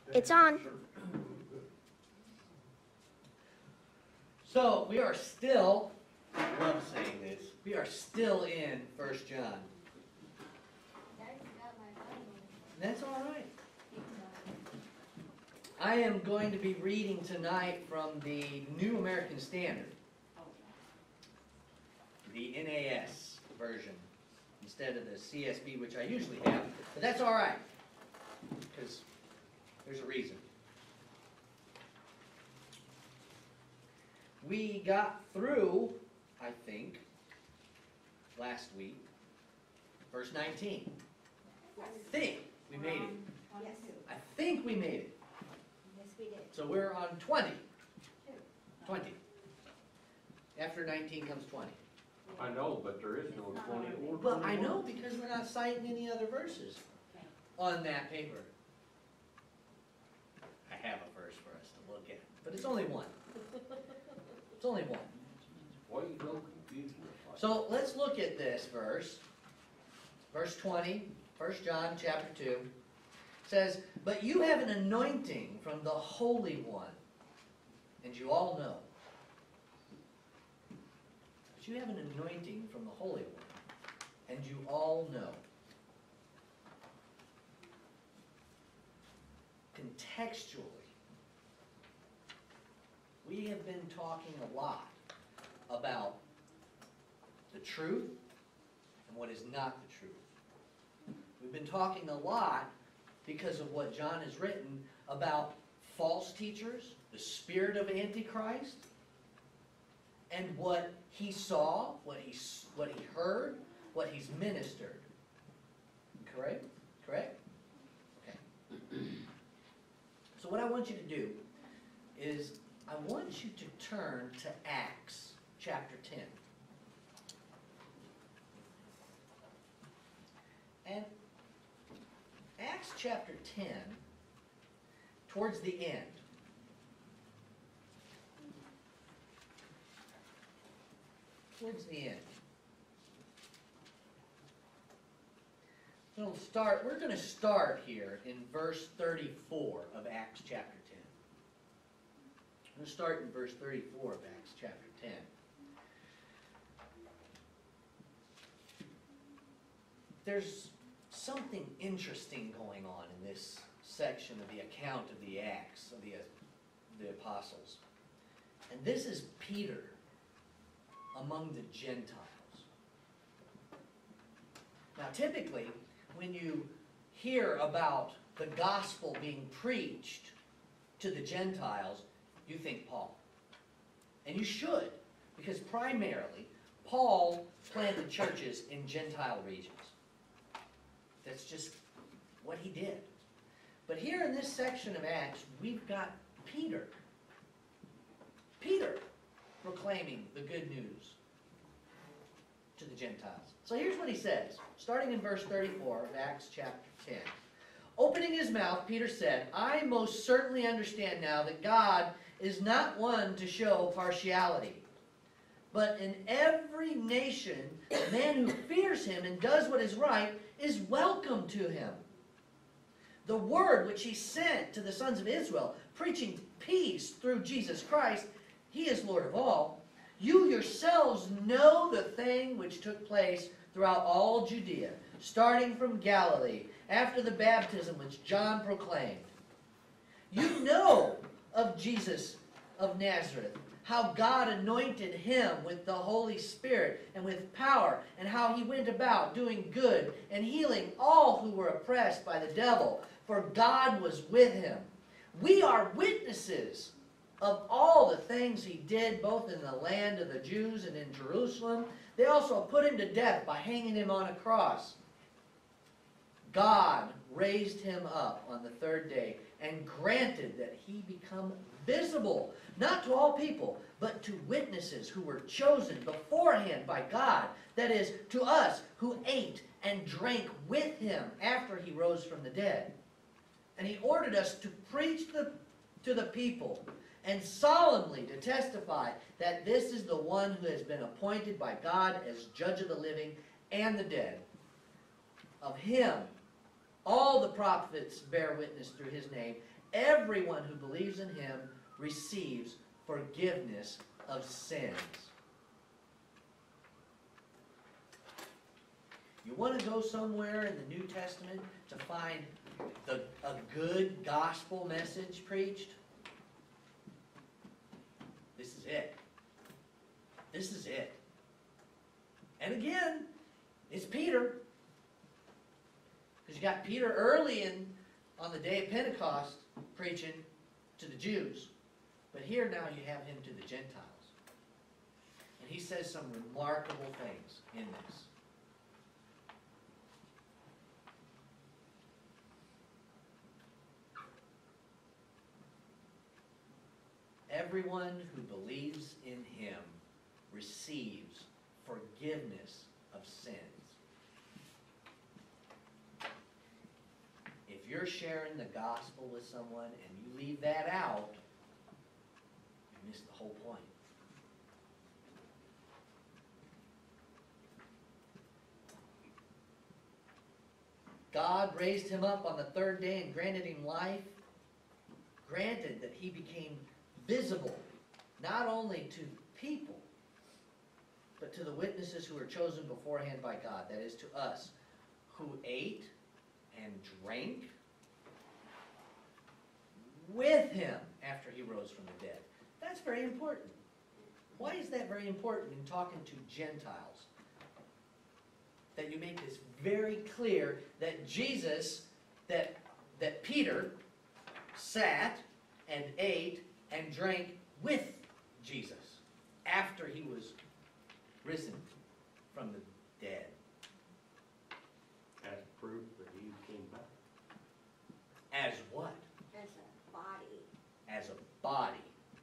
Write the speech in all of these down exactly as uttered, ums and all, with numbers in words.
It's on. So we are still, I love saying this, we are still in First John. That's all right. I am going to be reading tonight from the New American Standard, the N A S version, instead of the C S B, which I usually have, but that's all right, because there's a reason. We got through, I think, last week, verse nineteen. I think we made it. Yes. I think we made it. Yes, we did. So we're on twenty. twenty. After nineteen comes twenty. I know, but there is no twenty or Well, I know twenty-one. because we're not citing any other verses on that paper. I have a verse for us to look at, but it's only one. It's only one. Why you so confused with like? So let's look at this verse. Verse twenty, First John chapter two. It says, "But you have an anointing from the Holy One, and you all know." But you have an anointing from the Holy One, and you all know. Contextually, we have been talking a lot about the truth and what is not the truth. We've been talking a lot because of what John has written about false teachers, the spirit of Antichrist, and what he saw, what he, what he heard, what he's ministered. Correct? Correct? Okay. So what I want you to do is I want you to turn to Acts chapter ten. And Acts chapter ten, towards the end, towards the end, we'll start, we're going to start here in verse thirty-four of Acts chapter ten. I'm going to start in verse thirty-four of Acts chapter ten. There's something interesting going on in this section of the account of the Acts of the, the apostles. And this is Peter among the Gentiles. Now typically, when you hear about the gospel being preached to the Gentiles, you think Paul. And you should, because primarily, Paul planted churches in Gentile regions. That's just what he did. But here in this section of Acts, we've got Peter. Peter proclaiming the good news to the Gentiles. So here's what he says, starting in verse thirty-four of Acts chapter ten. Opening his mouth, Peter said, "I most certainly understand now that God is not one to show partiality. But in every nation, a man who fears him and does what is right is welcome to him. The word which he sent to the sons of Israel, preaching peace through Jesus Christ, he is Lord of all. You yourselves know the thing which took place throughout all Judea, starting from Galilee, after the baptism which John proclaimed. You know of Jesus of Nazareth, how God anointed him with the Holy Spirit and with power, and how he went about doing good and healing all who were oppressed by the devil, for God was with him. We are witnesses of all the things he did, both in the land of the Jews and in Jerusalem. They also put him to death by hanging him on a cross. God raised him up on the third day and granted that he become visible, not to all people, but to witnesses who were chosen beforehand by God, that is, to us who ate and drank with him after he rose from the dead. And he ordered us to preach the, to the people and solemnly to testify that this is the one who has been appointed by God as judge of the living and the dead. Of him All the prophets bear witness through his name. Everyone who believes in him receives forgiveness of sins. You want to go somewhere in the New Testament to find the, a good gospel message preached? This is it. This is it. And again, it's Peter. Because you got Peter early in on the day of Pentecost preaching to the Jews. But here now you have him to the Gentiles. And he says some remarkable things in this. Everyone who believes in him receives forgiveness of sins. If you're sharing the gospel with someone and you leave that out, you miss the whole point. God raised him up on the third day and granted him life, granted that he became visible, not only to people, but to the witnesses who were chosen beforehand by God, that is, to us, who ate and drank with him after he rose from the dead. That's very important. Why is that very important in talking to Gentiles? That you make this very clear that Jesus, that, that Peter sat and ate and drank with Jesus after he was risen from the dead. As proof that he came back. As what? As a body. As a body.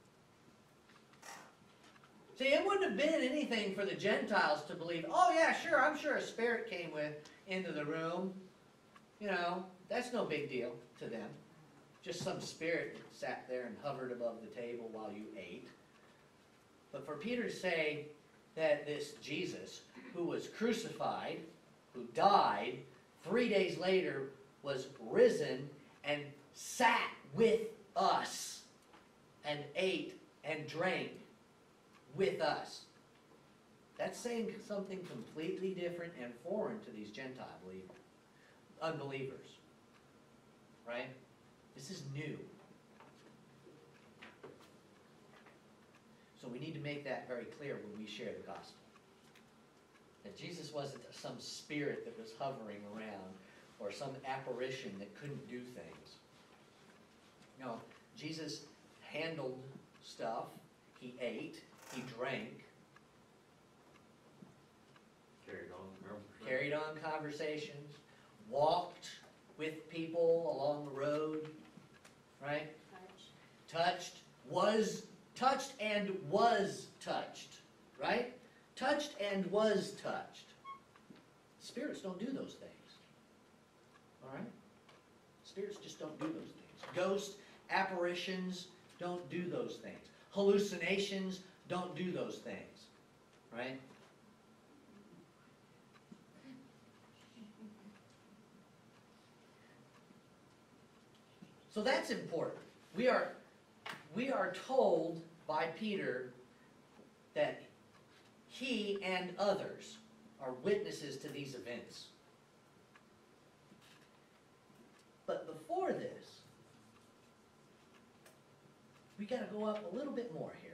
See, it wouldn't have been anything for the Gentiles to believe, oh yeah, sure, I'm sure a spirit came with into the room. You know, that's no big deal to them. Just some spirit that sat there and hovered above the table while you ate. But for Peter to say that this Jesus, who was crucified, who died, three days later was risen and sat with us and ate and drank with us. That's saying something completely different and foreign to these Gentile believers, unbelievers. Right? This is new. So we need to make that very clear when we share the gospel. That Jesus wasn't some spirit that was hovering around or some apparition that couldn't do things. No, Jesus handled stuff. He ate. He drank. Carried on conversations. Carried on conversations. Walked with people along the road. Right? Touch. Touched, was touched and was touched, right? Touched and was touched. Spirits don't do those things, all right? Spirits just don't do those things. Ghosts, apparitions don't do those things. Hallucinations don't do those things, right? So that's important. We are, we are told by Peter that he and others are witnesses to these events. But before this, we got to go up a little bit more here.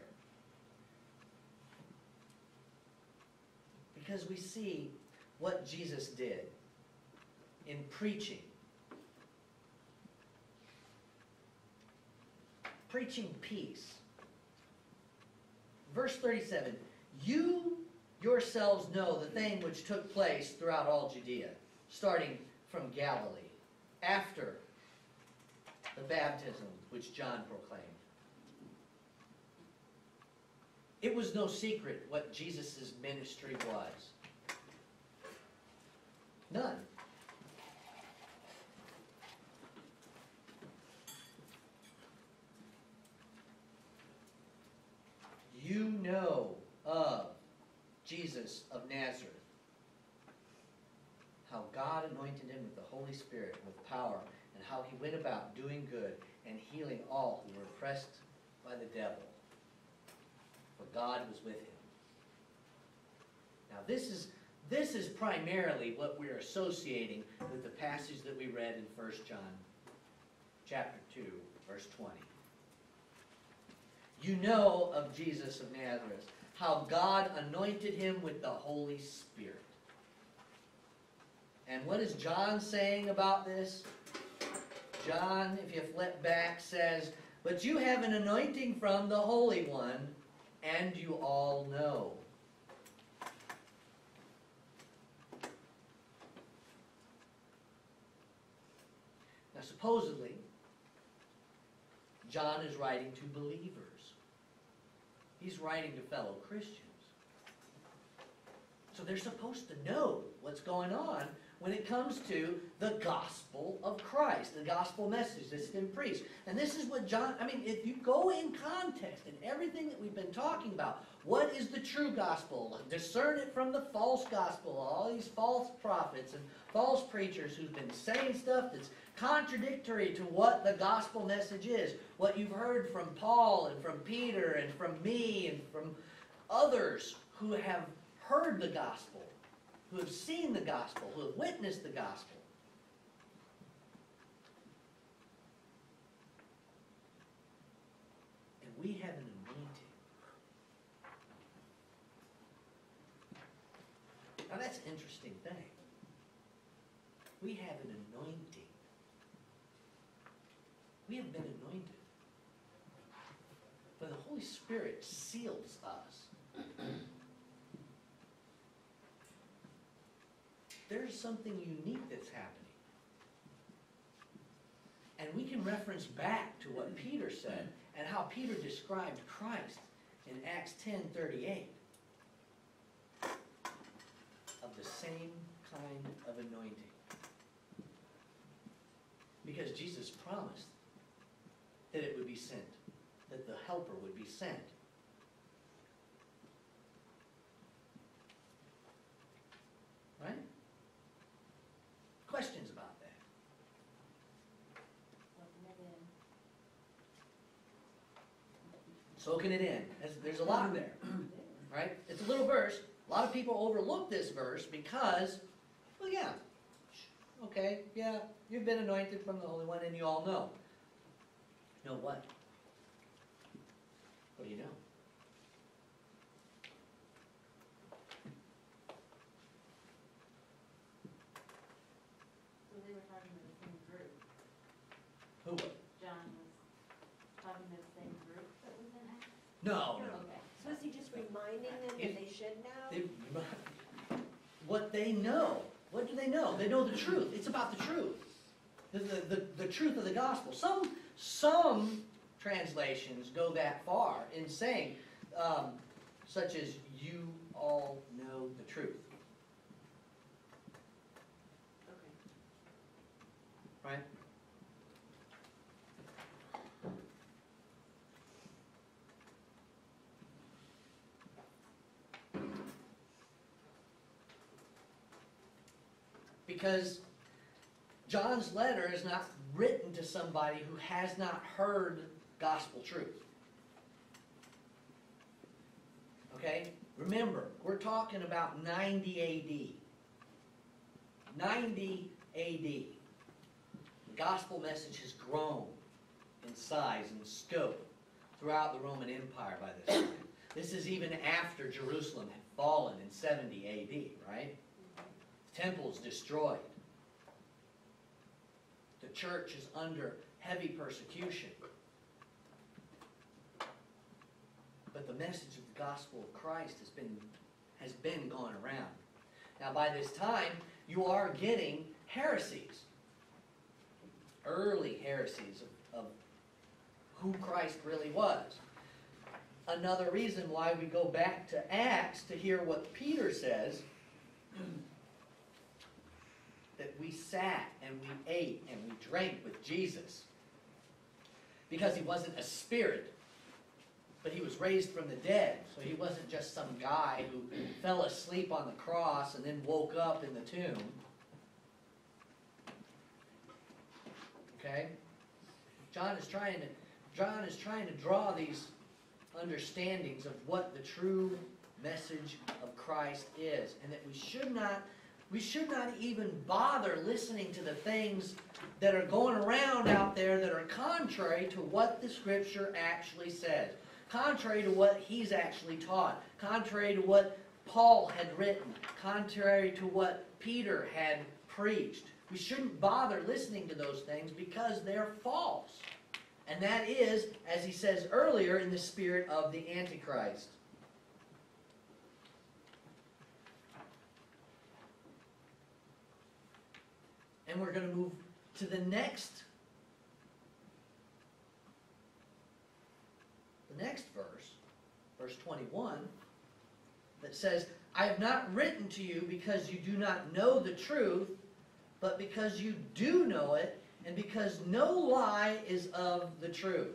Because we see what Jesus did in preaching. Preaching peace. Verse thirty-seven, you yourselves know the thing which took place throughout all Judea, starting from Galilee, after the baptism which John proclaimed. It was no secret what Jesus' ministry was. None. You know of Jesus of Nazareth, how God anointed him with the Holy Holy Spirit with power, and how he went about doing good and healing all who were oppressed by the devil, for God was with him. Now this is, this is primarily what we're associating with the passage that we read in First John chapter two, verse twenty. You know of Jesus of Nazareth, how God anointed him with the Holy Spirit. And what is John saying about this? John, if you flip back, says, but you have an anointing from the Holy One, and you all know. Now supposedly, John is writing to believers. He's writing to fellow Christians. So they're supposed to know what's going on when it comes to the gospel of Christ, the gospel message that's been preached. And this is what John, I mean, if you go in context and everything that we've been talking about, what is the true gospel? Discern it from the false gospel, all these false prophets and false preachers who've been saying stuff that's contradictory to what the gospel message is, what you've heard from Paul and from Peter and from me and from others who have heard the gospel, who have seen the gospel, who have witnessed the gospel. And we have an anointing. Now that's an interesting thing. We have an anointing. We have been anointed. But the Holy Spirit seals us. There's something unique that's happening. And we can reference back to what Peter said and how Peter described Christ in Acts ten thirty-eight. Of the same kind of anointing. Because Jesus promised that it would be sent, that the helper would be sent. Right? Questions about that? Soaking it in. There's, there's a lot there. Right? It's a little verse. A lot of people overlook this verse because, well, yeah, okay, yeah, you've been anointed from the Holy One and you all know. Know what? What do you know? So they were talking to the same group. Who was? John was talking to the same group that was in Acts? No, no. Okay. So is he just reminding them that they should know? They, what they know. What do they know? They know the truth. It's about the truth. The, the, the, the truth of the gospel. Some, some translations go that far in saying, um, such as, you all know the truth. Okay. Right? Because John's letter is not written to somebody who has not heard gospel truth. Okay? Remember, we're talking about ninety A D. ninety A D. The gospel message has grown in size and scope throughout the Roman Empire by this time. This is even after Jerusalem had fallen in seventy A D, right? The temple is destroyed. The church is under heavy persecution. But the message of the gospel of Christ has been, has been going around. Now by this time, you are getting heresies. Early heresies of, of who Christ really was. Another reason why we go back to Acts to hear what Peter says, that we sat and we ate and we drank with Jesus. Because he wasn't a spirit, but he was raised from the dead. So he wasn't just some guy who fell asleep on the cross and then woke up in the tomb. Okay? John is trying to, John is trying to draw these understandings of what the true message of Christ is, and that we should not, we should not even bother listening to the things that are going around out there that are contrary to what the Scripture actually says, contrary to what he's actually taught, contrary to what Paul had written, contrary to what Peter had preached. We shouldn't bother listening to those things because they're false. And that is, as he says earlier, in the spirit of the Antichrist. And we're going to move to the next, the next verse, verse twenty-one, that says, I have not written to you because you do not know the truth, but because you do know it, and because no lie is of the truth.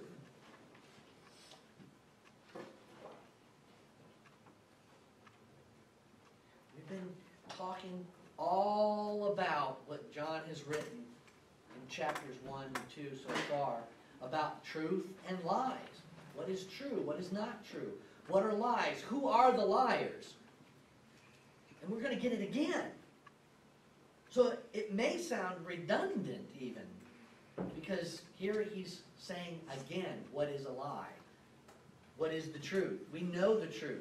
We've been talking all about what John has written in chapters one and two so far, about truth and lies. What is true? What is not true? What are lies? Who are the liars? And we're going to get it again. So it may sound redundant even, because here he's saying again, what is a lie? What is the truth? We know the truth.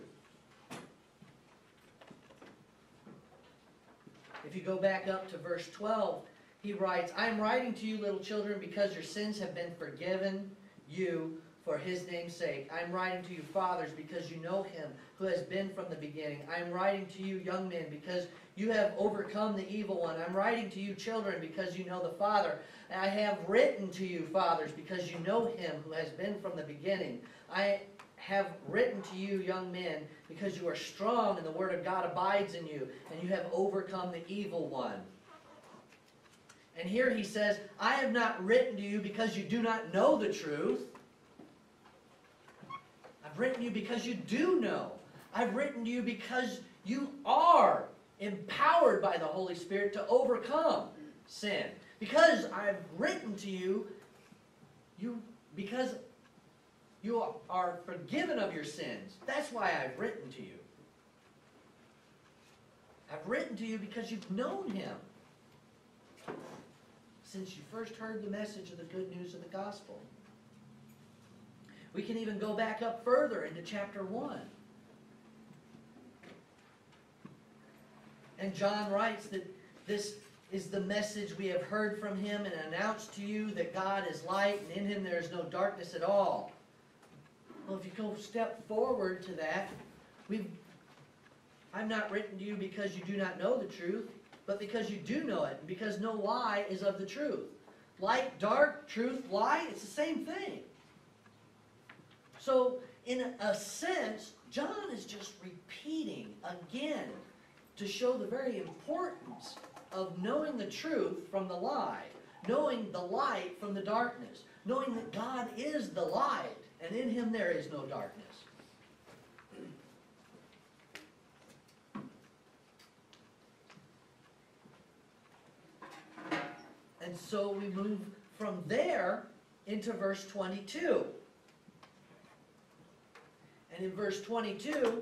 If you go back up to verse twelve, he writes, I am writing to you, little children, because your sins have been forgiven you for his name's sake. I am writing to you, fathers, because you know him who has been from the beginning. I am writing to you, young men, because you have overcome the evil one. I'm writing to you, children, because you know the Father. And I have written to you, fathers, because you know him who has been from the beginning. I have written to you, young men, because you are strong and the word of God abides in you, and you have overcome the evil one. And here he says, I have not written to you because you do not know the truth. I've written to you because you do know. I've written to you because you are empowered by the Holy Spirit to overcome sin. Because I've written to you, you because you are forgiven of your sins. That's why I've written to you. I've written to you because you've known him since you first heard the message of the good news of the gospel. We can even go back up further into chapter one. And John writes that this is the message we have heard from him and announced to you, that God is light and in him there is no darkness at all. Well, if you go a step forward to that, we've, I've not written to you because you do not know the truth, but because you do know it, and because no lie is of the truth. Light, dark, truth, lie, it's the same thing. So, in a sense, John is just repeating again to show the very importance of knowing the truth from the lie, knowing the light from the darkness, knowing that God is the light, and in him there is no darkness. And so we move from there into verse twenty-two. And in verse twenty-two,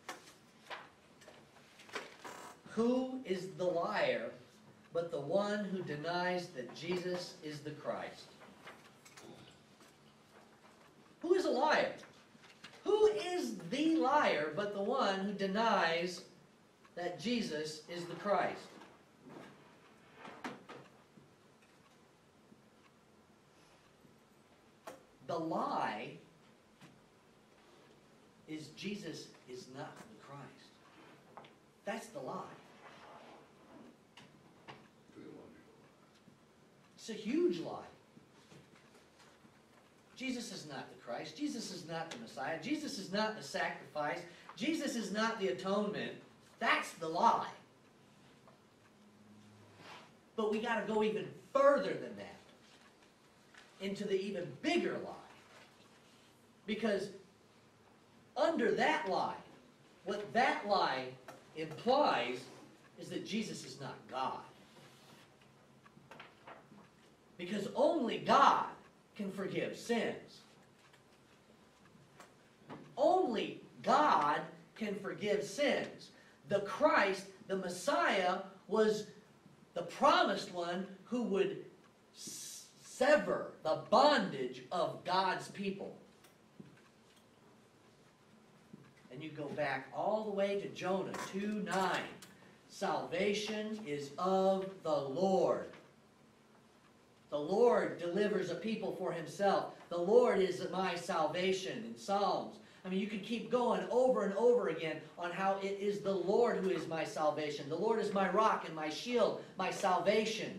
who is the liar but the one who denies that Jesus is the Christ? Who is a liar? Who is the liar but the one who denies that Jesus is the Christ? The lie is Jesus is not the Christ. That's the lie. It's a huge lie. Jesus is not the Christ. Jesus is not the Messiah. Jesus is not the sacrifice. Jesus is not the atonement. That's the lie. But we got to go even further than that, into the even bigger lie. Because under that lie, what that lie implies is that Jesus is not God. Because only God can forgive sins. Only God can forgive sins. The Christ, the Messiah, was the promised one who would s- sever the bondage of God's people. And you go back all the way to Jonah two nine. Salvation is of the Lord. The Lord delivers a people for himself. The Lord is my salvation in Psalms. I mean, you could keep going over and over again on how it is the Lord who is my salvation. The Lord is my rock and my shield, my salvation.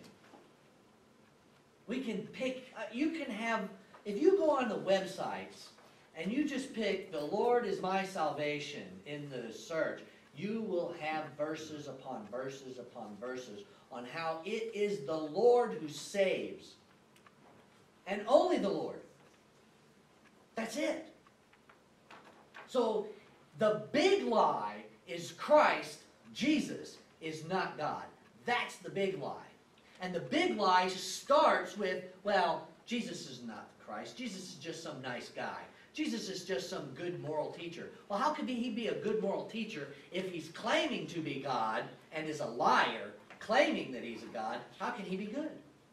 We can pick, uh, you can have, if you go on the websites and you just pick, the Lord is my salvation in the search, you will have verses upon verses upon verses on how it is the Lord who saves. And only the Lord. That's it. So, the big lie is Christ, Jesus, is not God. That's the big lie. And the big lie starts with, well, Jesus is not the Christ. Jesus is just some nice guy. Jesus is just some good moral teacher. Well, how could he be a good moral teacher if he's claiming to be God and is a liar, claiming that he's a God? How can he be good?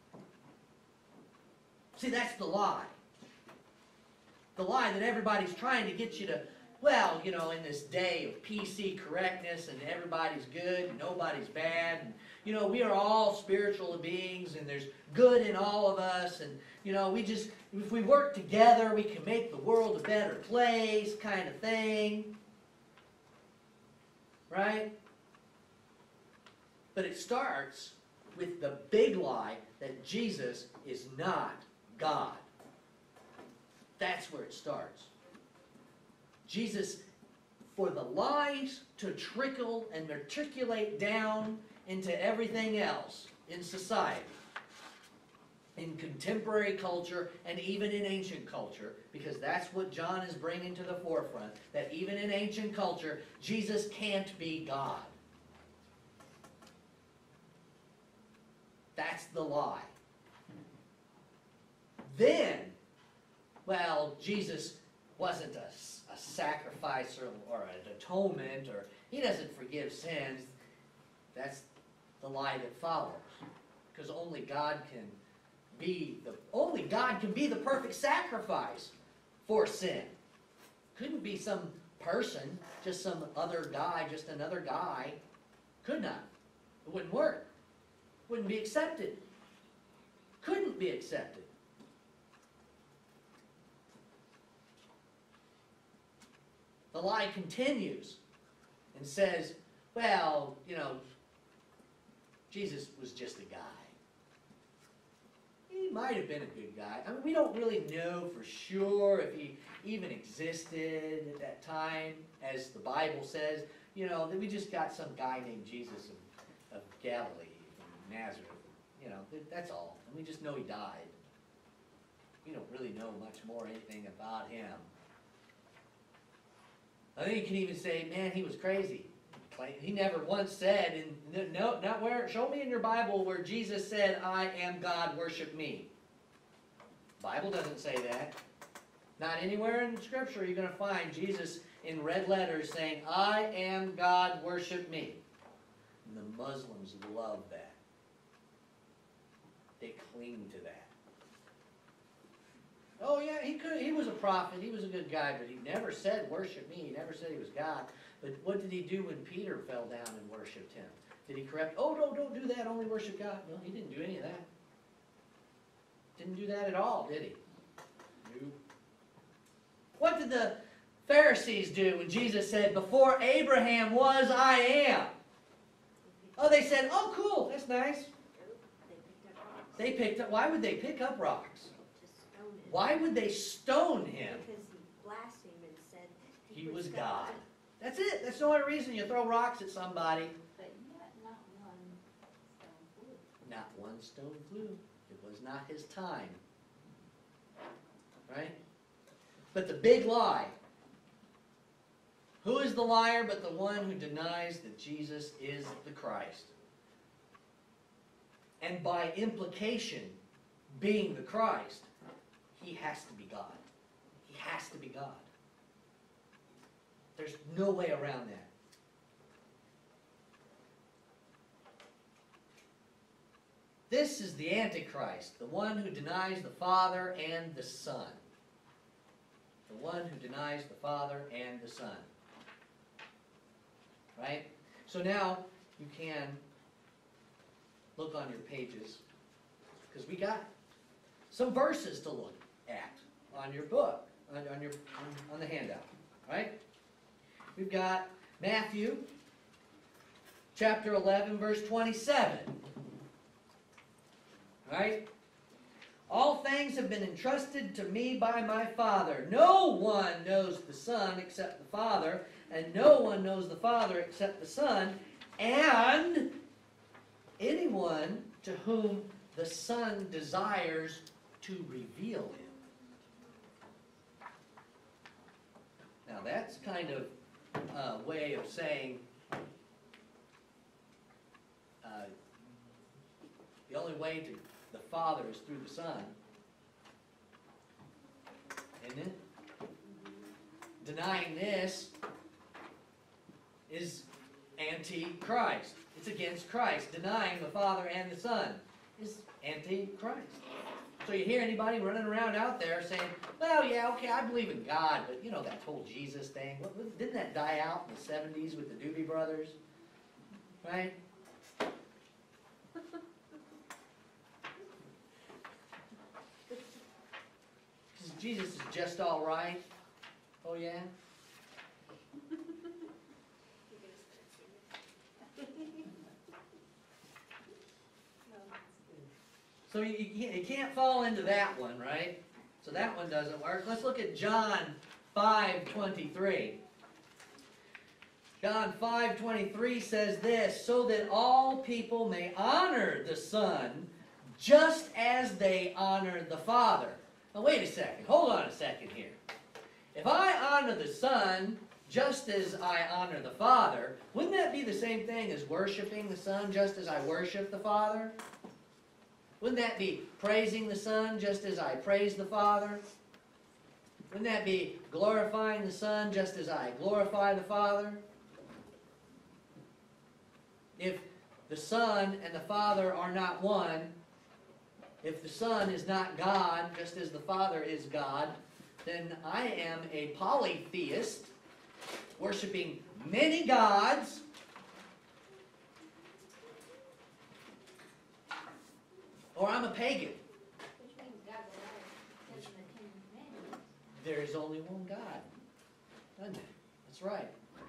See, that's the lie. The lie that everybody's trying to get you to, well, you know, in this day of P C correctness and everybody's good and nobody's bad. And, you know, we are all spiritual beings and there's good in all of us. And, you know, we just, if we work together, we can make the world a better place kind of thing. Right? But it starts with the big lie that Jesus is not God. That's where it starts. Jesus, for the lies to trickle and matriculate down into everything else in society, in contemporary culture, and even in ancient culture, because that's what John is bringing to the forefront, that even in ancient culture, Jesus can't be God. That's the lie. Then, well, Jesus wasn't a, a sacrifice or, or an atonement, or he doesn't forgive sins. That's the lie that follows. Because only God can be the only God can be the perfect sacrifice for sin. Couldn't be some person, just some other guy, just another guy. Could not. It wouldn't work. Wouldn't be accepted. Couldn't be accepted. The lie continues and says, well, you know, Jesus was just a guy. He might have been a good guy. I mean, we don't really know for sure if he even existed at that time, as the Bible says. You know, that we just got some guy named Jesus of, of Galilee, from Nazareth. You know, that's all. And we just know he died. We don't really know much more anything about him. I think you can even say, man, he was crazy. He never once said, in, no, not where, show me in your Bible where Jesus said, I am God, worship me. The Bible doesn't say that. Not anywhere in Scripture are you going to find Jesus in red letters saying, I am God, worship me. And the Muslims love that. They cling to that. Oh yeah, he could. He was a prophet. He was a good guy, but he never said worship me. He never said he was God. But what did he do when Peter fell down and worshipped him? Did he correct? Oh no, don't do that. Only worship God. No, he didn't do any of that. Didn't do that at all, did he? No. What did the Pharisees do when Jesus said, "Before Abraham was, I am"? Oh, they said, "Oh, cool. That's nice." They picked up. Why would they pick up rocks? Why would they stone him? Because he blasphemed and said He was God. That's it. That's the only reason you throw rocks at somebody. But yet not one stone flew. Not one stone flew. It was not his time. Right? But the big lie. Who is the liar but the one who denies that Jesus is the Christ? And by implication, being the Christ, he has to be God. He has to be God. There's no way around that. This is the Antichrist, the one who denies the Father and the Son. The one who denies the Father and the Son. Right? So now you can look on your pages, because we got some verses to look at on your book, on, on your on, on the handout. Right? We've got Matthew chapter eleven, verse twenty-seven. Right? All things have been entrusted to me by my Father. No one knows the Son except the Father, and no one knows the Father except the Son, and anyone to whom the Son desires to reveal him. Now that's kind of a way of saying uh, the only way to the Father is through the Son. Isn't it? Denying this is anti-Christ. It's against Christ. Denying the Father and the Son is anti-Christ. So you hear anybody running around out there saying, well, yeah, okay, I believe in God, but you know that whole Jesus thing, what, didn't that die out in the seventies with the Doobie Brothers? Right? Jesus is just all right. Oh, yeah? So you, you you can't fall into that one, right? So that one doesn't work. Let's look at John five twenty-three. John five twenty-three says this, so that all people may honor the Son just as they honor the Father. Now wait a second. Hold on a second here. If I honor the Son just as I honor the Father, wouldn't that be the same thing as worshiping the Son just as I worship the Father? Wouldn't that be praising the Son just as I praise the Father? Wouldn't that be glorifying the Son just as I glorify the Father? If the Son and the Father are not one, if the Son is not God, just as the Father is God, then I am a polytheist, worshiping many gods, or I'm a pagan. Which means God's a liar, says in the Ten Commandments. There is only one God. Doesn't it? That's right.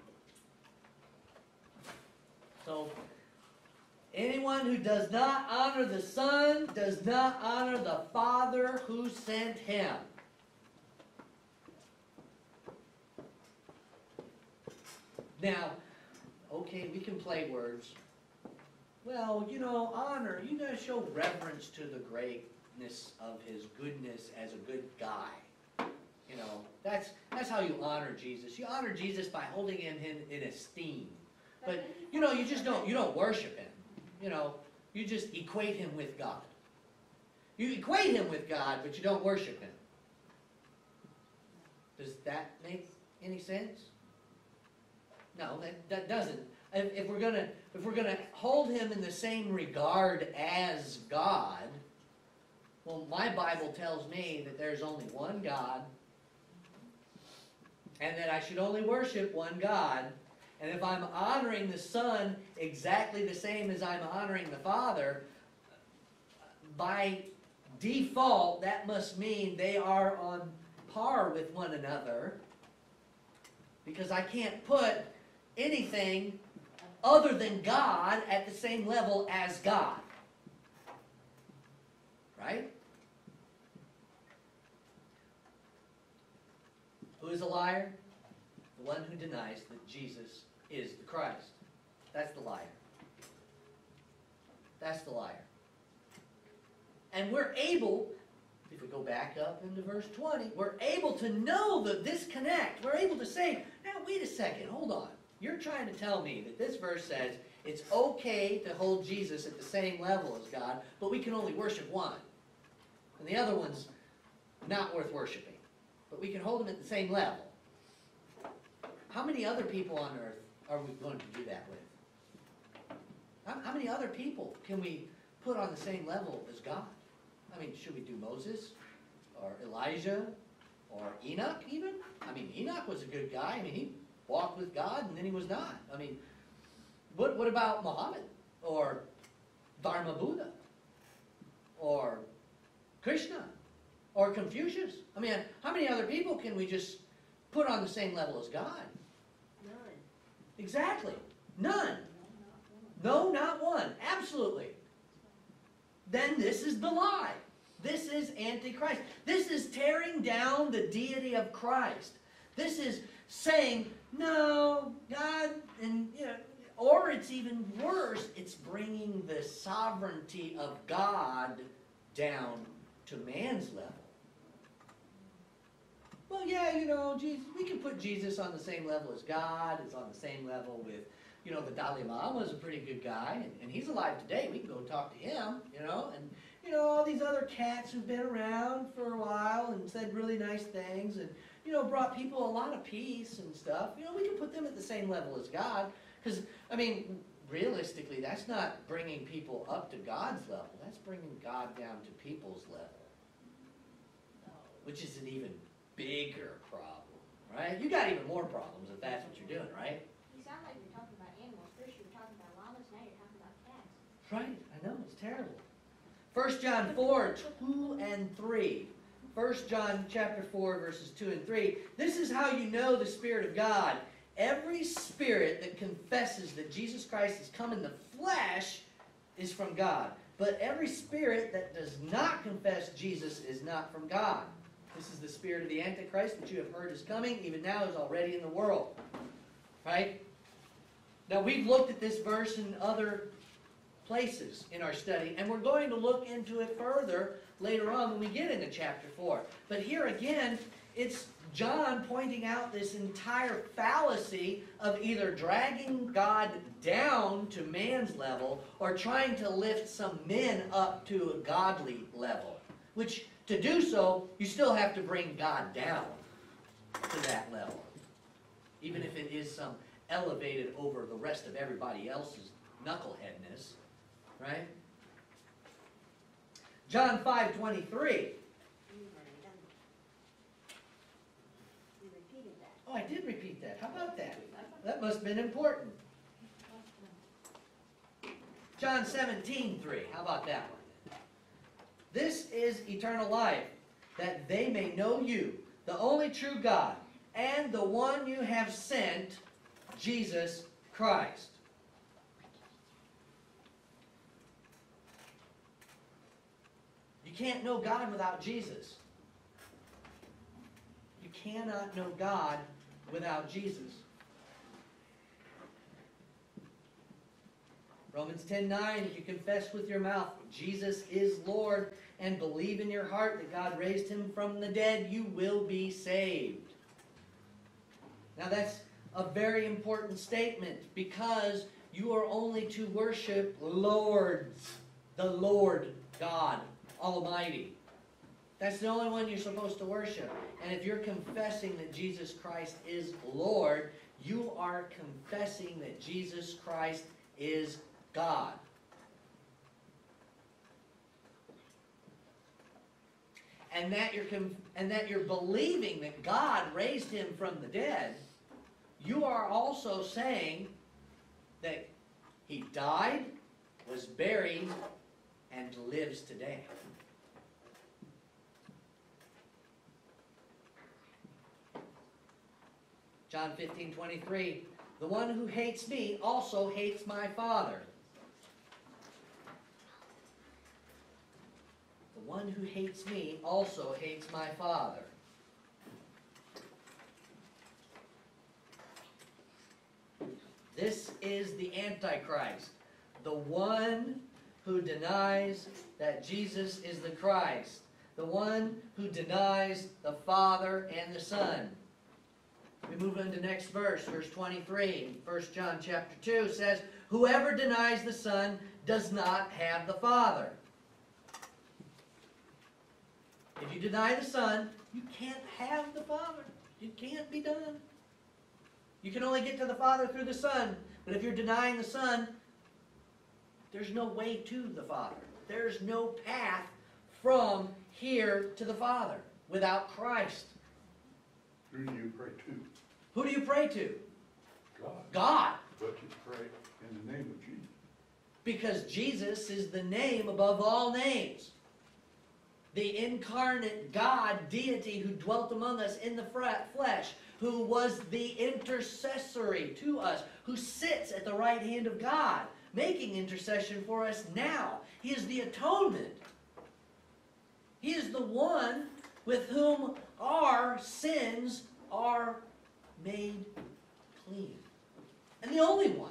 So, anyone who does not honor the Son does not honor the Father who sent him. Now, okay, we can play words. Well, you know, honor, you gotta show reverence to the greatness of his goodness as a good guy. You know, that's that's how you honor Jesus. You honor Jesus by holding him in, in esteem. But, you know, you just don't, you don't worship him. You know, you just equate him with God. You equate him with God, but you don't worship him. Does that make any sense? No, that, that doesn't. If, if we're gonna if we're gonna hold him in the same regard as God, well, my Bible tells me that there's only one God, and that I should only worship one God. And if I'm honoring the Son exactly the same as I'm honoring the Father, by default, that must mean they are on par with one another, because I can't put anything other than God at the same level as God. Right? Who is a liar? The one who denies that Jesus is the Christ. That's the liar. That's the liar. And we're able, if we go back up into verse twenty, we're able to know the disconnect. We're able to say, now wait a second, hold on. You're trying to tell me that this verse says it's okay to hold Jesus at the same level as God, but we can only worship one. and the other one's not worth worshiping. But we can hold them at the same level. How many other people on earth are we going to do that with? How, how many other people can we put on the same level as God? I mean, should we do Moses or Elijah or Enoch even? I mean, Enoch was a good guy. I mean, he walked with God and then he was not. I mean, what, what about Muhammad or Dharma Buddha or Krishna or Confucius? I mean, how many other people can we just put on the same level as God? None. Exactly. None. No, not one. No, not one. Absolutely. Then this is the lie. This is Antichrist. This is tearing down the deity of Christ. This is saying, no, God, and you know, or it's even worse, it's bringing the sovereignty of God down to man's level. Well, yeah, you know, Jesus, we can put Jesus on the same level as God. It's on the same level with, you know, the Dalai Lama is a pretty good guy, and, and he's alive today. We can go talk to him, you know, and, you know, all these other cats who've been around for a while and said really nice things and, you know, brought people a lot of peace and stuff. You know, we can put them at the same level as God. Because, I mean, realistically, that's not bringing people up to God's level. That's bringing God down to people's level, which is an even bigger problem, right? You got even more problems if that's what you're doing, right? You sound like you're talking about animals. First you were talking about llamas, now you're talking about cats. Right, I know, it's terrible. First John four, two and three. First John chapter four, verses two and three. This is how you know the Spirit of God. Every spirit that confesses that Jesus Christ has come in the flesh is from God. But every spirit that does not confess Jesus is not from God. This is the spirit of the Antichrist, which you have heard is coming, even now is already in the world. Right? Now we've looked at this verse in other places in our study, and we're going to look into it further later on when we get into chapter four. But here again, it's John pointing out this entire fallacy of either dragging God down to man's level or trying to lift some men up to a godly level. Which, to do so, you still have to bring God down to that level. Even if it is some elevated over the rest of everybody else's knuckleheadness. Right? John five twenty-three. You've already done it. You repeated that. Oh, I did repeat that. How about that? That must have been important. John seventeen three. How about that one? This is eternal life, that they may know you, the only true God, and the one you have sent, Jesus Christ. You can't know God without Jesus. You cannot know God without Jesus. Romans ten nine, if you confess with your mouth Jesus is Lord and believe in your heart that God raised him from the dead, you will be saved. Now that's a very important statement because you are only to worship Lords, the Lord God Almighty. That's the only one you're supposed to worship. And if you're confessing that Jesus Christ is Lord, you are confessing that Jesus Christ is God. And that you're com- and that you're believing that God raised him from the dead, you are also saying that he died, was buried, and lives today. John fifteen twenty-three, the one who hates me also hates my Father. The one who hates me also hates my Father. This is the Antichrist, the one who denies that Jesus is the Christ, the one who denies the Father and the Son. We move into the next verse, verse twenty-three. First John chapter two says, whoever denies the Son does not have the Father. you deny the Son, you can't have the Father. It can't be done. You can only get to the Father through the Son. But if you're denying the Son, there's no way to the Father. There's no path from here to the Father without Christ. Who do you pray to? Who do you pray to? God. God. But you pray in the name of Jesus. Because Jesus is the name above all names. The incarnate God, deity who dwelt among us in the flesh, who was the intercessory to us, who sits at the right hand of God, making intercession for us now. He is the atonement. He is the one with whom our sins are made clean. And the only one.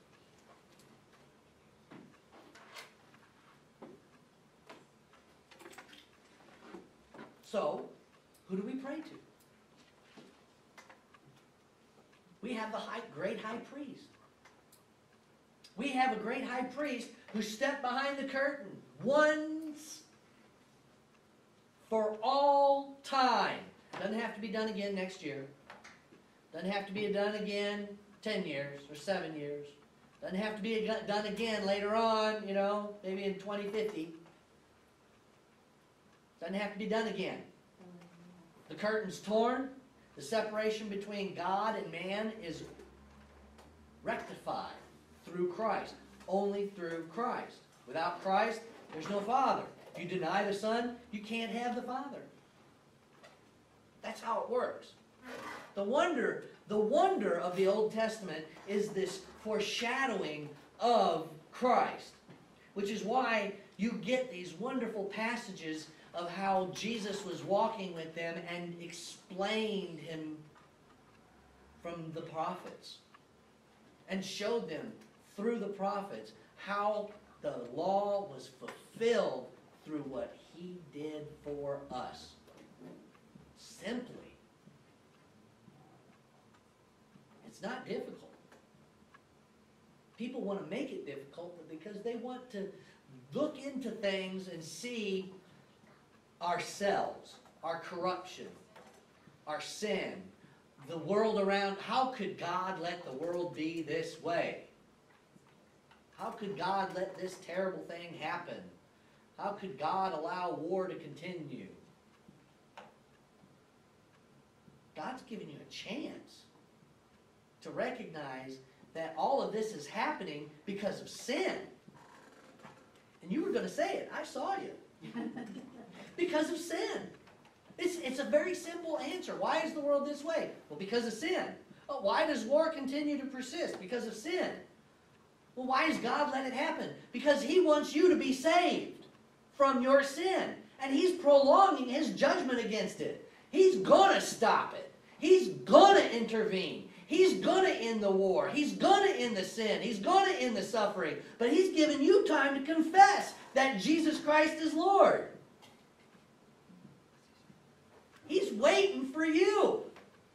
So, who do we pray to? We have the high, great high priest. We have a great high priest who stepped behind the curtain once for all time. Doesn't have to be done again next year. Doesn't have to be done again ten years or seven years. Doesn't have to be done again later on, you know, maybe in twenty fifty. Doesn't have to be done again. The curtain's torn. The separation between God and man is rectified through Christ. Only through Christ. Without Christ, there's no Father. If you deny the Son, you can't have the Father. That's how it works. The wonder, the wonder of the Old Testament is this foreshadowing of Christ, which is why you get these wonderful passages of how Jesus was walking with them and explained him from the prophets and showed them through the prophets how the law was fulfilled through what he did for us. Simply. It's not difficult. People want to make it difficult because they want to look into things and see ourselves, our corruption, our sin, the world around. How could God let the world be this way? How could God let this terrible thing happen? How could God allow war to continue? God's given you a chance to recognize that all of this is happening because of sin. And you were going to say it. I saw you. Because of sin. It's, it's a very simple answer. Why is the world this way? Well, because of sin. Oh, why does war continue to persist? Because of sin. Well, why does God let it happen? Because he wants you to be saved from your sin. And he's prolonging his judgment against it. He's going to stop it. He's going to intervene. He's going to end the war. He's going to end the sin. He's going to end the suffering. But he's given you time to confess that Jesus Christ is Lord. He's waiting for you.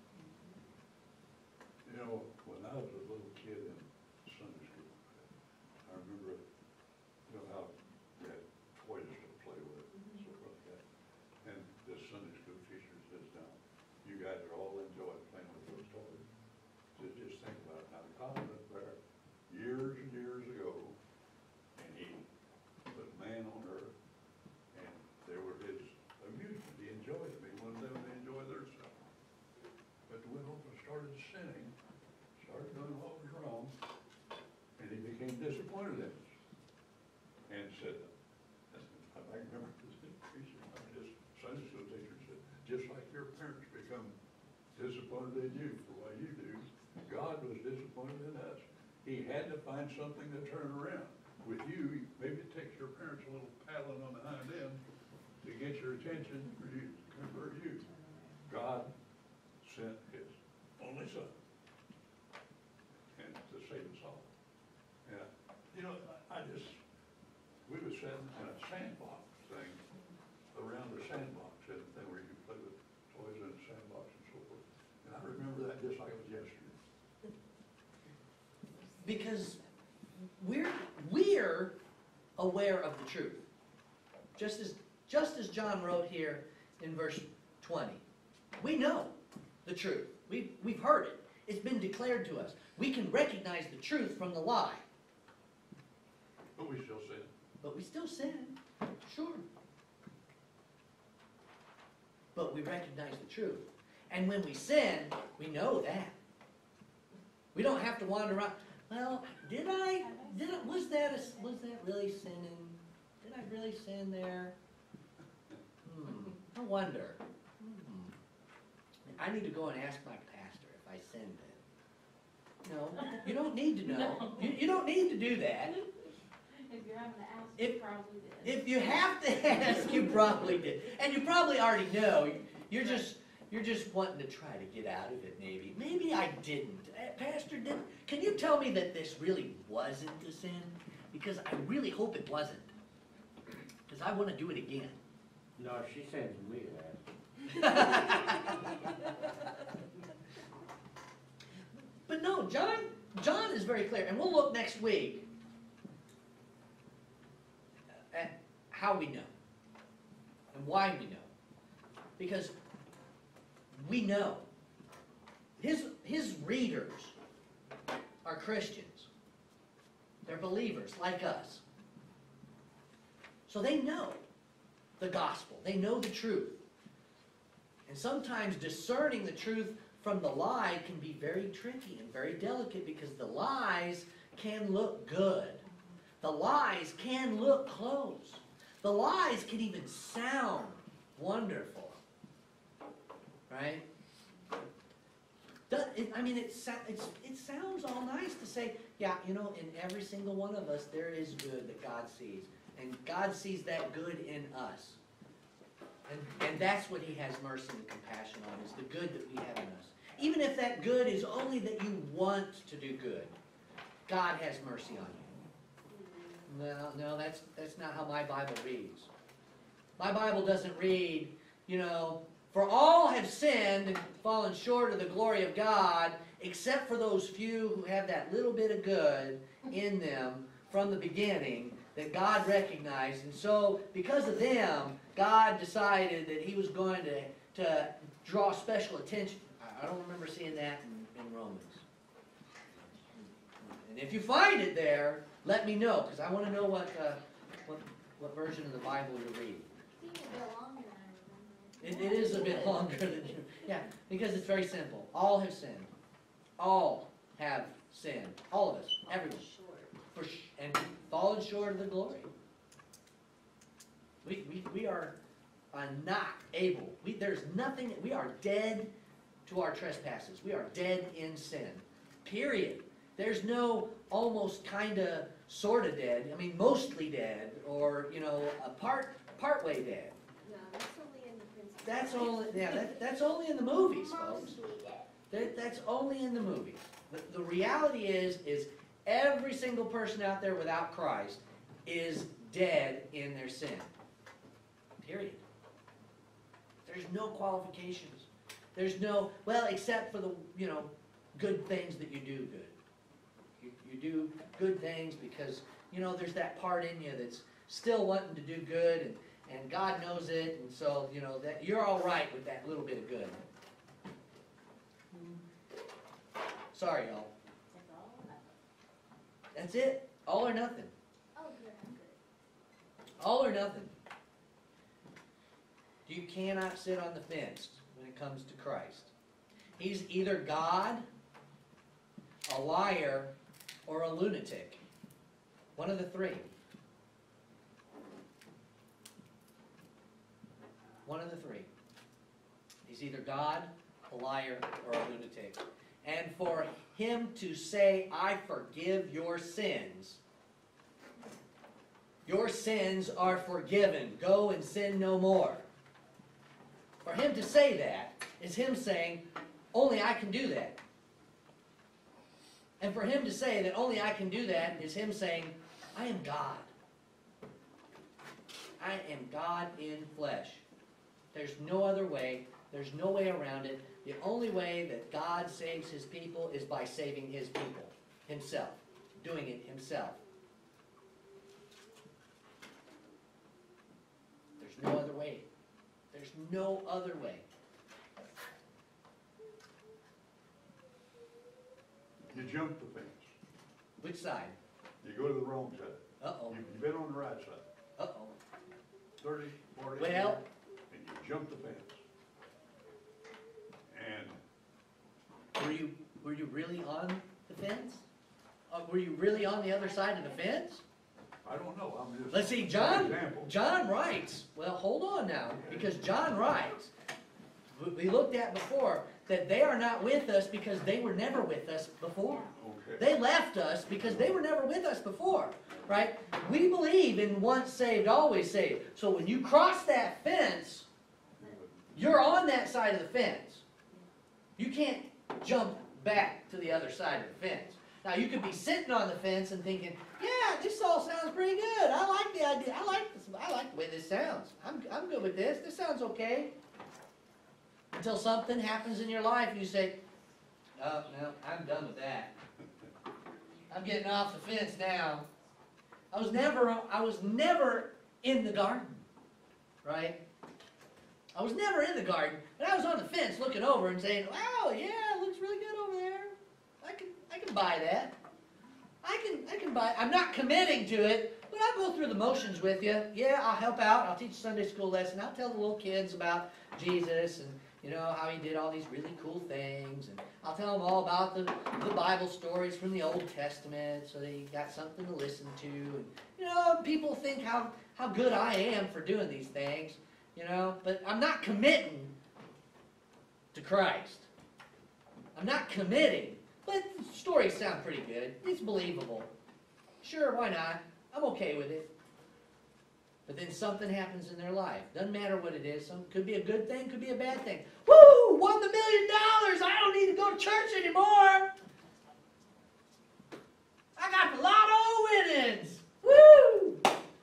You know, when I was a little kid in Sunday school, I remember, you know, how you had toys to play with and stuff like that. And this Sunday school teacher says, now, you guys are all enjoying playing with those toys. So just think about it. Now, God was there years and years ago, and he put man on earth, and they were his amusement. He enjoyed them. He wanted them to enjoy their stuff. But the women started sinning, started doing what was wrong, and he became disappointed in us. And said, I remember this preacher, I mean, this Sunday school teacher said, just like your parents become disappointed in you for what you do, God was disappointed in us. He had to find something to turn around. With you, maybe it takes your parents a little paddling on the hind end to get your attention for you to convert you. God sent his only son and to save us all. And, you know, I, I just, we were sitting in a sandbox thing, around the sandbox, and thing where you could play with toys in a sandbox and so forth. And I remember that just like it was yesterday. Because we're, we're aware of the truth. Just as, just as John wrote here in verse twenty. We know the truth. We've, we've heard it. It's been declared to us. We can recognize the truth from the lie. But we still sin. But we still sin, sure. But we recognize the truth. And when we sin, we know that. We don't have to wander around, well, did I, did I, was that, a, was that really sinning? Did I really sin there? Hmm, I wonder. Hmm. I need to go and ask my pastor if I sinned then. No, you don't need to know. No. You, you don't need to do that. If you're having to ask, If- you probably did. If you have to ask, you probably did. And you probably already know. You're just, you're just wanting to try to get out of it, maybe. Maybe I didn't. Eh, Pastor, didn't. Can you tell me that this really wasn't a sin? Because I really hope it wasn't. Because I want to do it again. No, she sends me that. But no, John, John is very clear. And we'll look next week at how we know and why we know. Because we know. His, his readers are Christians. They're believers like us. So they know the gospel. They know the truth. And sometimes discerning the truth from the lie can be very tricky and very delicate because the lies can look good. The lies can look close. The lies can even sound wonderful. Right? Does, it, I mean, it, it's, it sounds all nice to say, yeah, you know, in every single one of us there is good that God sees. And God sees that good in us. And, and that's what He has mercy and compassion on, is the good that we have in us. Even if that good is only that you want to do good, God has mercy on you. No, no, that's, that's not how my Bible reads. My Bible doesn't read, you know, for all have sinned and fallen short of the glory of God, except for those few who have that little bit of good in them from the beginning that God recognized. And so, because of them, God decided that He was going to, to draw special attention. I don't remember seeing that in, in Romans. And if you find it there, let me know, because I want to know what, uh, what, what version of the Bible you're reading. It's even a bit longer than I It, remember. it is a bit longer than you, yeah, because it's very simple. All have sinned. All have sinned. All of us, everyone. For sh- and fallen short of the glory. We, we, we are, are not able. We, there's nothing, we are dead to our trespasses. We are dead in sin. Period. There's no almost kinda, sorta dead. I mean, mostly dead, or, you know, a part, part way dead. No, that's only in the Prince of That's Persia. only, yeah, that, that's only in the movies, folks. Mostly dead. That, that's only in the movies. The, the reality is, is every single person out there without Christ is dead in their sin. Period. There's no qualifications. There's no, well, except for the, you know, good things that you do good. You, you do good things because, you know, there's that part in you that's still wanting to do good, and, and God knows it, and so, you know, that you're all right with that little bit of good. Sorry, y'all. That's all or nothing. That's it. All or nothing. Oh, good, I'm good. All or nothing. You cannot sit on the fence when it comes to Christ. He's either God, a liar, or a lunatic. One of the three. One of the three. He's either God, a liar, or a lunatic. And for Him to say, I forgive your sins, your sins are forgiven. Go and sin no more. For Him to say that is Him saying, only I can do that. And for Him to say that only I can do that is Him saying, I am God. I am God in flesh. There's no other way. There's no way around it. The only way that God saves His people is by saving His people. Himself. Doing it Himself. There's no other way. There's no other way. You jump the fence, Which side? you go to the wrong side. Uh-oh, You- You've been on the right side, uh-oh. thirty, forty Well- years, and you jump the fence. And Were you, were you really on the fence? Uh, were you really on the other side of the fence? I don't know, I'm just. Let's see, John, Example. John writes, well, hold on now, because John writes, we- we looked at before, that they are not with us because they were never with us before. Okay. They left us because they were never with us before, right? We believe in once saved, always saved. So when you cross that fence, you're on that side of the fence. You can't jump back to the other side of the fence. Now, you could be sitting on the fence and thinking, yeah, this all sounds pretty good. I like the idea. I like this. I like the way this sounds. I'm, I'm good with this. This sounds okay. Until something happens in your life and you say, oh, no, I'm done with that. I'm getting off the fence now. I was never, I was never in the garden, right? I was never in the garden, but I was on the fence looking over and saying, wow, yeah, it looks really good over there. I can, I can buy that. I can, I can buy, I'm not committing to it, but I'll go through the motions with you. Yeah, I'll help out. I'll teach a Sunday school lesson. I'll tell the little kids about Jesus and, you know, how he did all these really cool things. And I'll tell them all about the, the Bible stories from the Old Testament so they got something to listen to. And, you know, people think how, how good I am for doing these things, you know, but I'm not committing to Christ. I'm not committing, but the stories sound pretty good. It's believable. Sure, why not? I'm okay with it. But then something happens in their life. Doesn't matter what it is. Some could be a good thing, could be a bad thing. Woo! Won the million dollars! I don't need to go to church anymore! I got the lotto winnings! Woo!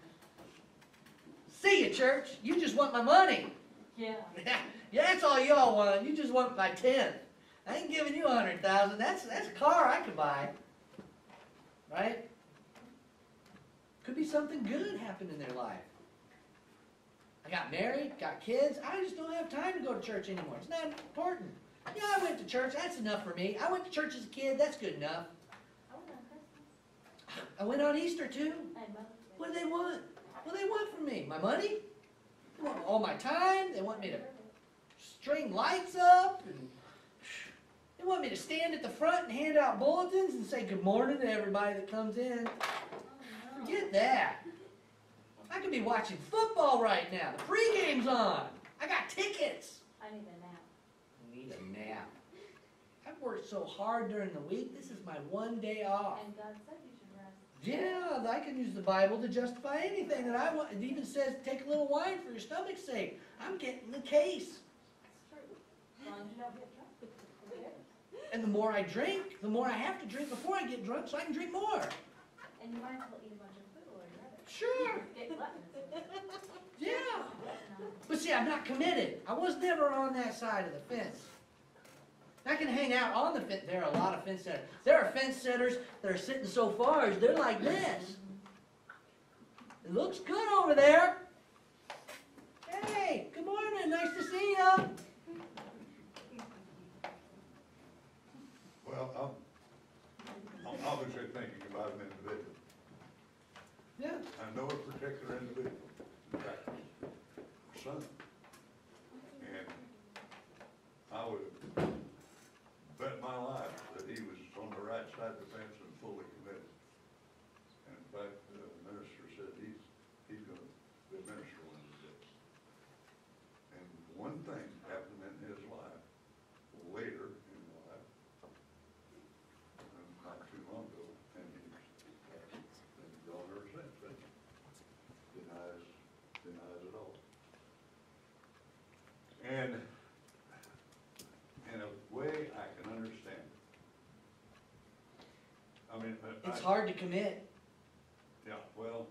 See you, church. You just want my money. Yeah. Yeah, that's all y'all want. You just want my tenth. I ain't giving you a hundred thousand. That's that's a car I could buy. Right? Could be something good happen in their life. I got married, got kids. I just don't have time to go to church anymore. It's not important. Yeah, I went to church. That's enough for me. I went to church as a kid. That's good enough. I went on Christmas. I went on Easter too. I had Mother's Day. What do they want? What do they want from me? My money? They want all my time. They want me to string lights up. And they want me to stand at the front and hand out bulletins and say good morning to everybody that comes in. Oh, no. Forget that. I could be watching football right now. The pregame's on. I got tickets. I need a nap. I need a nap. I've worked so hard during the week. This is my one day off. And God said you should rest. Yeah, I can use the Bible to justify anything that I want. It even says take a little wine for your stomach's sake. I'm getting the case. It's true. As long as you don't get drunk. Who cares? And the more I drink, the more I have to drink before I get drunk so I can drink more. And you might as well eat a bunch of food while you're at it. Sure. Get gluttons. Yeah. No. But see, I'm not committed. I was never on that side of the fence. I can hang out on the fence. There are a lot of fence setters. There are fence setters that are sitting so far as they're like this. It looks good over there. Hey, good morning. Nice to see you. Well, I'm, I'm obviously thinking about an individual. Yeah. I know a particular individual, in fact, son. And I would bet my life that he was on the right side of the fence and fully committed. And in fact, the minister said he's, he's gonna be a minister one of these days. And one thing happened in his life, later in his life, um, not too long ago, and he's been gone ever since, but denies, denies it all. And in a way, I can understand it. I mean, I- It's I- hard to commit. Yeah, well,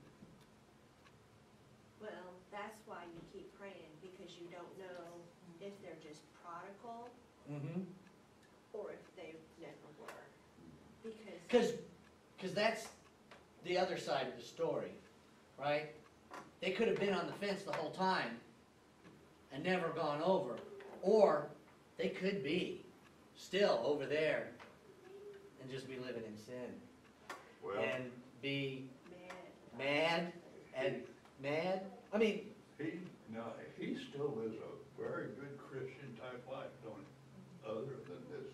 Well, that's why you keep praying, because you don't know if they're just prodigal Mm-hmm. or if they never were. Because, Because, because that's the other side of the story, right? They could have been on the fence the whole time and never gone over. Or they could be still over there and just be living in sin. Well, And be Man. mad and mad. I mean, he, no, he still lives a very good Christian type life, don't he? Other than this.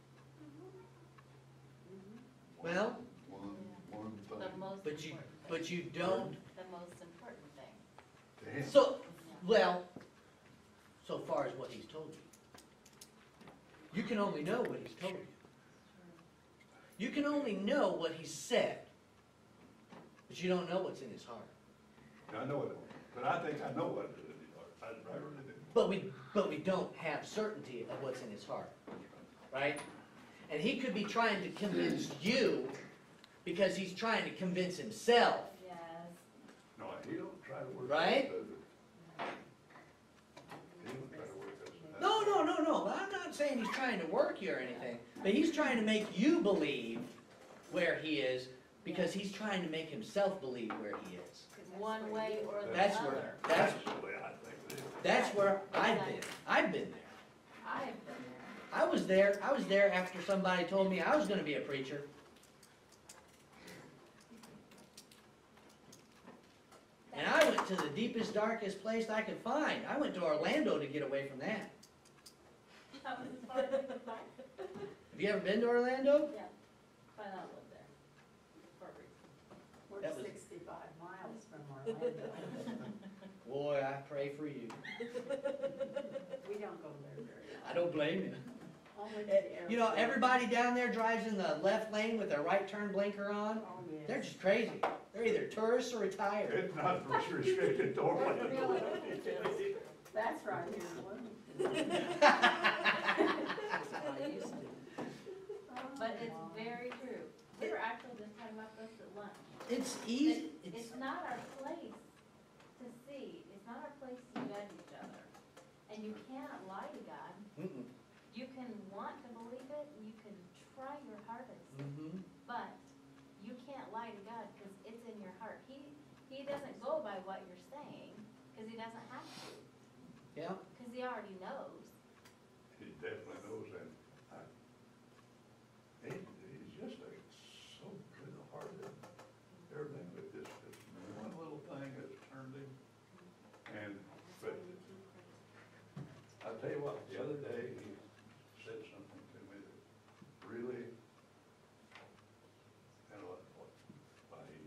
well, One, one The thing most but you, important thing. but you don't. The most important thing. to him. So, well, so far as what he's told you. You can only know what he's told you. You can only know what he said, but you don't know what's in his heart. I know it, but I think I know what it is. I, I really do. But we, but we don't have certainty of what's in his heart, right? And he could be trying to convince you because he's trying to convince himself. Yes. No, he don't try to work. Right? us, does he? He don't try to work us. No, no, no, no. I'm not saying he's trying to work you or anything, but he's trying to make you believe where he is because he's trying to make himself believe where he is. One way or the other. That's where, that's, That's the way I think it is. that's where I've been. I've been there. I've been there. I was there, I was there after somebody told me I was gonna be a preacher. And I went to the deepest, darkest place I could find. I went to Orlando to get away from that. That was fun. Have you ever been to Orlando? Yeah, but I lived there for a reason. We're That was- sixty-five miles from Orlando. Boy, I pray for you. We don't go there very I don't blame you. often. Only to Eh, the airport. You know, everybody down there drives in the left lane with their right turn blinker on. Oh, yes. They're just crazy. They're either tourists or retired. It's not restricted to Orlando. Really? That's right here in Bloomington. I used to. But it's very true. We were actually just talking about this at lunch. It's easy, It's, it's, it's not our place to see, it's not our place to judge each other. And you cannot lie to God. mm-mm, You can want to believe it, and you can try your hardest, mhm. but you can't lie to God because it's in your heart. He, he doesn't go by what you're saying because he doesn't have to, Yeah, because he already knows. He definitely knows that. I- He, he's just a, so good-hearted, everything, but this, this one little thing has turned him. And, but, I'll tell you what, the other day, he said something to me that really, and what, what, why he,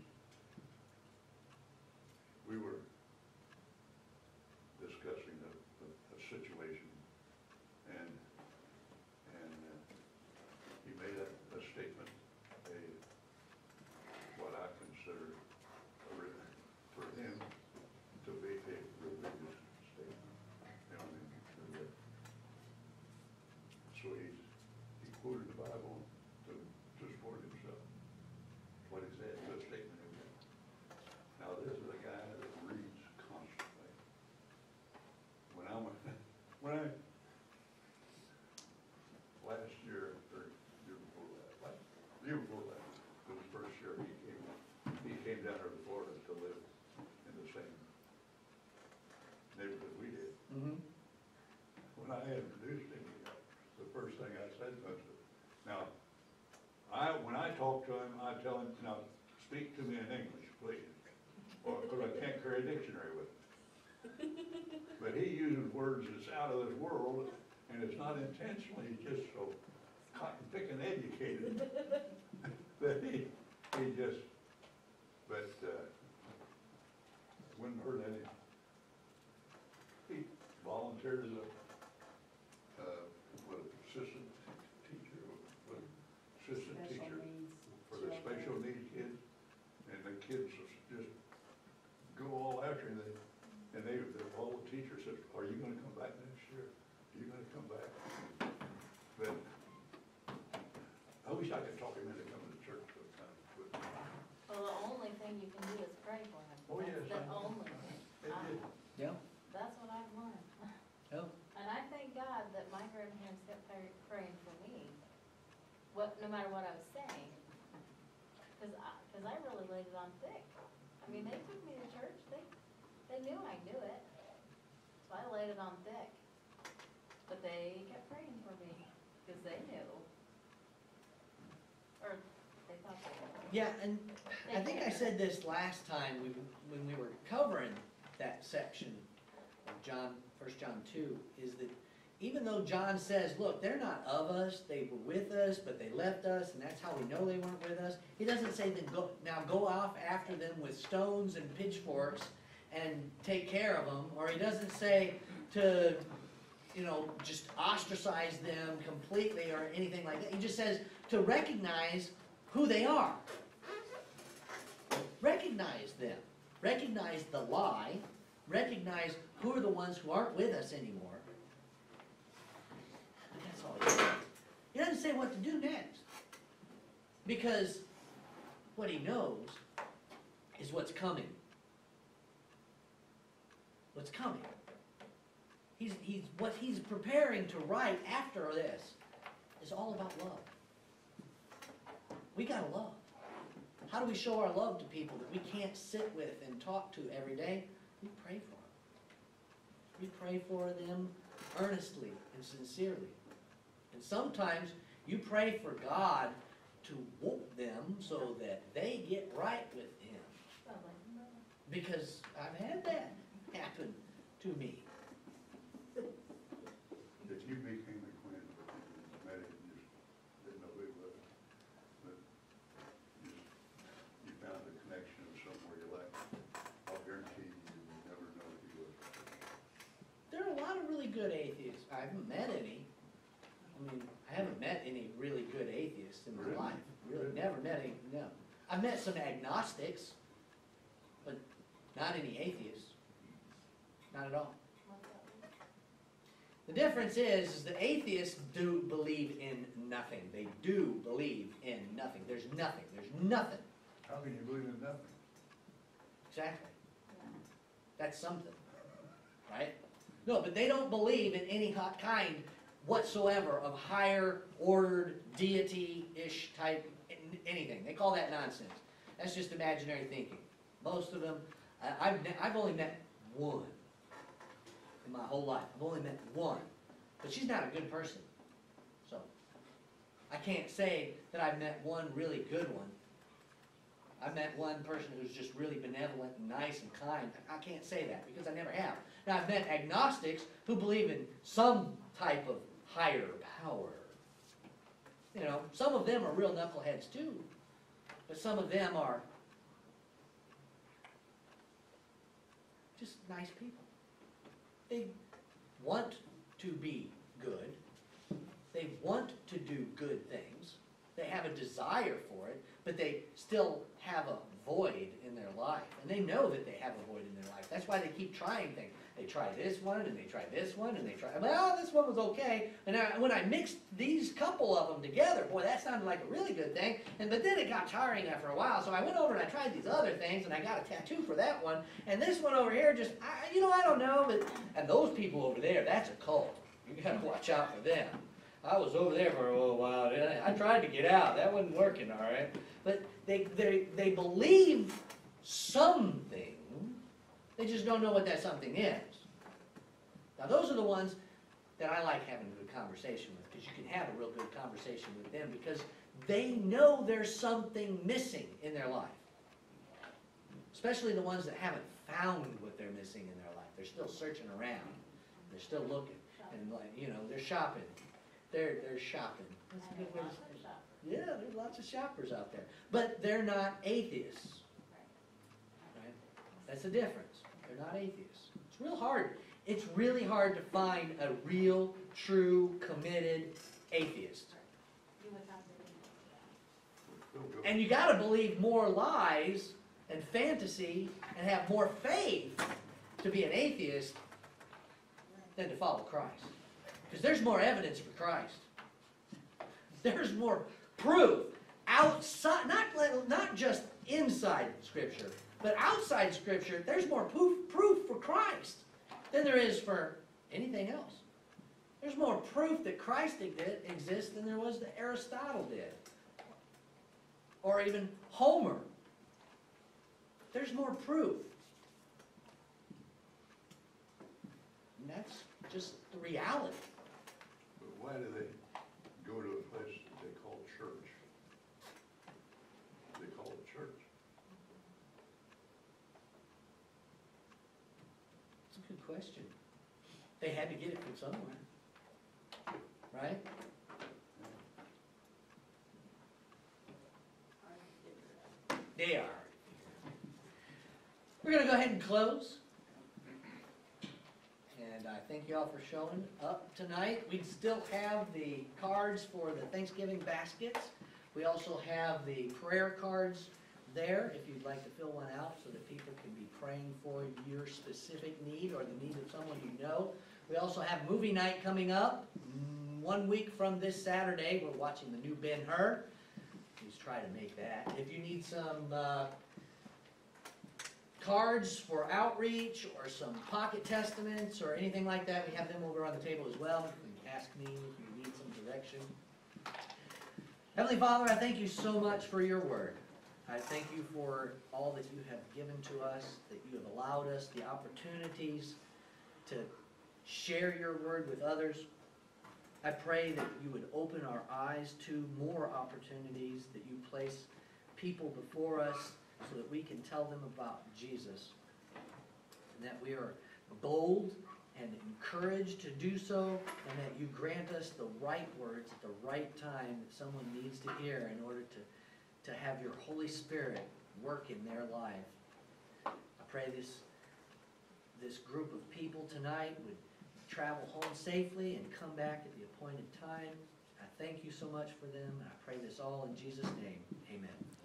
we were discussing a, a, a situation, and, and uh, he made a, a statement, a, what I consider a, re- for him to be a religious statement. You know, I mean, uh, so he, he quoted the Bible to, to support himself. What he said, the statement he made. Now, this is a guy that reads constantly. When I went, when I, last year, or year before that, last, year before that, it was first year he came, he came down here to Florida to live in the same neighborhood we did. mhm. When I introduced him, the first thing I said was, now, I, when I talk to him, I tell him, now, speak to me in English, please, or, because I can't carry a dictionary with me. But he uses words that's out of this world, and it's not intentionally, he's just so cotton picking educated that he, he just, but, uh, wouldn't hurt any. He volunteered as a, uh, what, assistant teacher, what, assistant Special teacher needs for the children. special needs kids, and the kids just go all after him, they, and they, the, all the teachers said, are you gonna come back next year? Are you gonna come back? But, I wish I could talk him into coming to church sometime, but Well, the only thing you can do is pray for him. Oh, yes, That's I the know. only thing. it Um, did. Yeah, That's what I've learned. yeah. And I thank God that my grandparents kept pray- praying for me, what, no matter what I was saying. Cause I, cause I really laid it on thick. I mean, they took me to church, they, they knew I knew it. So I of laid it on thick. But they kept praying for me, because they knew. Or they thought they knew. Yeah, and I They think I care. said this last time we, when we were covering that section of John, First John two, is that even though John says, look, they're not of us, they were with us, but they left us, and that's how we know they weren't with us. He doesn't say then go, now go off after them with stones and pitchforks and take care of them, or he doesn't say to, you know, just ostracize them completely or anything like that. He just says to recognize who they are. Recognize them. Recognize the lie. Recognize who are the ones who aren't with us anymore. But that's all he says. He doesn't say what to do next. Because what he knows is what's coming. What's coming. He's, he's, what he's preparing to write after this is all about love. We gotta love. How do we show our love to people that we can't sit with and talk to every day? We pray for them. We pray for them earnestly and sincerely. And sometimes you pray for God to whoop them so that they get right with Him. Because I've had that happen to me. That you became acquainted with him, and met him, you just didn't know who he was. But you just, you found a connection somewhere you liked. I'll guarantee you, you never know who he was. There are a lot of really good atheists. I haven't met any. I mean, I haven't met any really good atheists in my Really? life. Really, Really? never met any, no. I've met some agnostics, but not any atheists. Not at all. The difference is, is that atheists do believe in nothing. They do believe in nothing. There's nothing. There's nothing. How can you believe in nothing? Exactly. That's something, right? No, but they don't believe in any hot kind whatsoever of higher ordered deity-ish type n- anything. They call that nonsense. That's just imaginary thinking. Most of them, I- I've, ne- I've only met one in my whole life. I've only met one. But she's not a good person. So, I can't say that I've met one really good one. I've met one person who's just really benevolent and nice and kind. I can't say that because I never have. Now, I've met agnostics who believe in some type of higher power. You know, some of them are real knuckleheads too. But some of them are just nice people. They want to be good. They want to do good things. They have a desire for it, but they still have a void in their life. And they know that they have a void in their life. That's why they keep trying things. They try this one, and they try this one, and they try, well, this one was okay. And I, when I mixed these couple of them together, boy, that sounded like a really good thing. And but then it got tiring after a while, so I went over and I tried these other things, and I got a tattoo for that one. And this one over here, just, I, you know, I don't know. But and those people over there, that's a cult. You got to watch out for them. I was over there for a little while. And I, I tried to get out. That wasn't working, all right. But they they they believe something. They just don't know what that something is. Now, those are the ones that I like having a good conversation with, because you can have a real good conversation with them because they know there's something missing in their life. Especially the ones that haven't found what they're missing in their life. They're still searching around. They're still looking. And, like, you know, they're shopping. They're, they're shopping. That's a good way to say it. Yeah, there's lots of shoppers out there. But they're not atheists. Right? That's the difference. They're not atheists. It's real hard. It's really hard to find a real, true, committed atheist. You would have to Go, go. And you gotta believe more lies and fantasy and have more faith to be an atheist than to follow Christ. Because there's more evidence for Christ. There's more proof outside, not, not just inside Scripture, but outside Scripture, there's more proof, proof for Christ than there is for anything else. There's more proof that Christ exists than there was that Aristotle did. Or even Homer. There's more proof. that's just the reality. But why do they go to a place that they call church? They call it church. It's a good question. They had to get it from somewhere, right? They are. We're gonna go ahead and close. And I thank y'all for showing up tonight. We still have the cards for the Thanksgiving baskets. We also have the prayer cards there, if you'd like to fill one out so that people can be praying for your specific need or the need of someone you know. We also have movie night coming up, mm, one week from this Saturday. We're watching the new Ben-Hur. Please try to make that. If you need some uh, cards for outreach or some pocket testaments or anything like that, we have them over on the table as well. You can ask me if you need some direction. Heavenly Father, I thank you so much for your word. I thank you for all that you have given to us, that you have allowed us the opportunities to share your word with others. I pray that you would open our eyes to more opportunities, that you place people before us so that we can tell them about Jesus, and that we are bold and encouraged to do so, and that you grant us the right words at the right time that someone needs to hear in order to, to have your Holy Spirit work in their life. I pray this, this group of people tonight would travel home safely and come back at the appointed time. I thank you so much for them, and I pray this all in Jesus' name. Amen.